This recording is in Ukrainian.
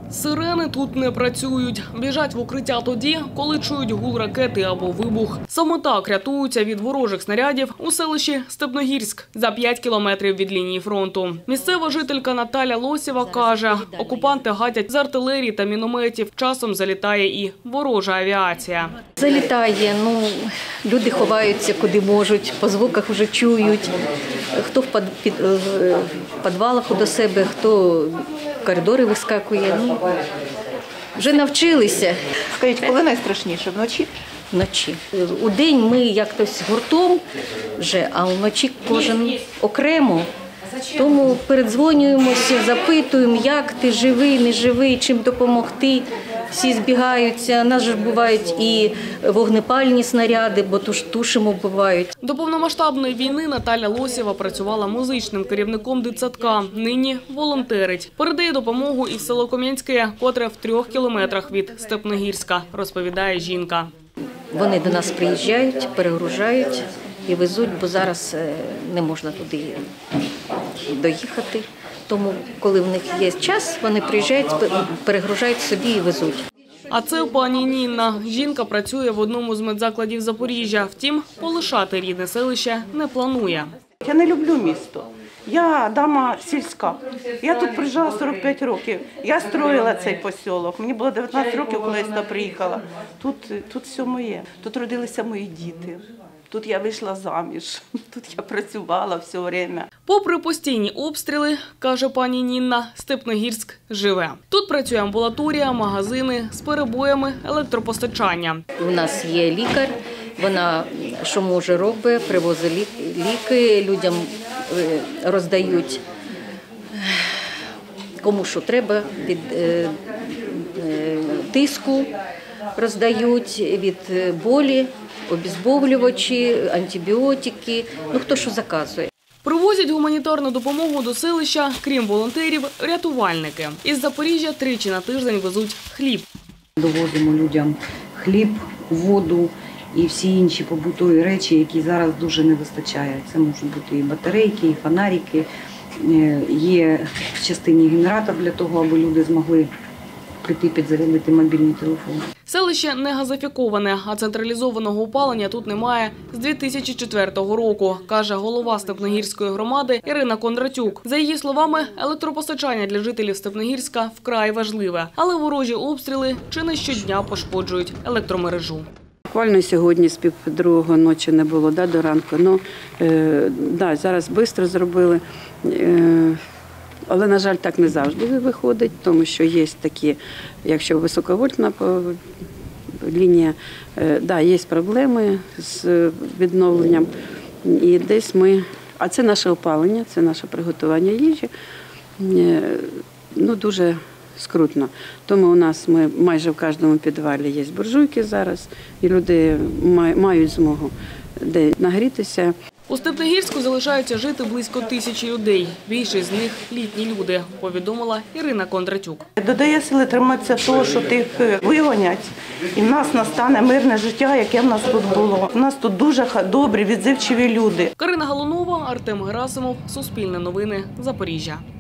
Сирени тут не працюють. Біжать в укриття тоді, коли чують гул ракети або вибух. Саме так рятуються від ворожих снарядів у селищі Степногірськ за 5 кілометрів від лінії фронту. Місцева жителька Наталя Лосєва каже, окупанти гатять з артилерії та мінометів. Часом залітає і ворожа авіація. Залітає, люди ховаються куди можуть, по звуках вже чують. Хто в підвалах до себе, хто в коридори вискакує. Вже навчилися. Скажіть, коли найстрашніше? Вночі? Вночі. Удень ми як-тось гуртом вже, а вночі кожен окремо. Тому передзвонюємося, запитуємо, як ти, живий, не живий, чим допомогти. Всі збігаються. У нас ж бувають і вогнепальні снаряди, бо тушимо бувають. До повномасштабної війни Наталя Лосєва працювала музичним керівником дитсадка. Нині волонтерить. Передає допомогу і в село Ком'янське, котре в 3 кілометрах від Степногірська, розповідає жінка. Вони до нас приїжджають, перегружають і везуть, бо зараз не можна туди доїхати. Тому, коли в них є час, вони приїжджають, перегружають собі і везуть. А це пані Нінна. Жінка працює в одному з медзакладів Запоріжжя. Втім, полишати рідне селище не планує. Я не люблю місто. Я дама сільська. Я тут приїжджала 45 років. Я строїла цей посілок. Мені було 19 років, коли я сюди приїхала. Тут все моє. Тут родилися мої діти. Тут я вийшла заміж, тут я працювала все время. Попри постійні обстріли, каже пані Нінна, Степногірськ живе. Тут працює амбулаторія, магазини з перебоями електропостачання. У нас є лікар, вона що може робить, привозить ліки, людям роздають кому що треба, від тиску роздають, від болі. Обезболювачі, антибіотики, хто що заказує. Привозять гуманітарну допомогу до селища, крім волонтерів, рятувальники. Із Запоріжжя 3 на тиждень везуть хліб. Довозимо людям хліб, воду і всі інші побутові речі, які зараз дуже не вистачає. Це можуть бути і батарейки, і фонарики. Є в частині генератор для того, аби люди змогли прийти підзарядити мобільний телефон. Селище не газифіковане, а централізованого опалення тут немає з 2004 року, каже голова Степногірської громади Ірина Кондратюк. За її словами, електропостачання для жителів Степногірська вкрай важливе, але ворожі обстріли чи не щодня пошкоджують електромережу. Буквально сьогодні з 1:30 ночі не було до ранку. Зараз швидко зробили. Але, на жаль, так не завжди виходить, тому що є такі, якщо високовольтна лінія, є проблеми з відновленням. І десь а це наше опалення, це наше приготування їжі, дуже скрутно. Тому у нас майже в кожному підвалі є буржуйки зараз, і люди мають змогу де нагрітися. У Степногірську залишаються жити близько 1000 людей. Більшість з них – літні люди, повідомила Ірина Кондратюк. Додає сили триматися того, що тих вигонять, і в нас настане мирне життя, яке в нас тут було. У нас тут дуже добрі, відзивчиві люди. Карина Галунова, Артем Герасимов, Суспільне новини, Запоріжжя.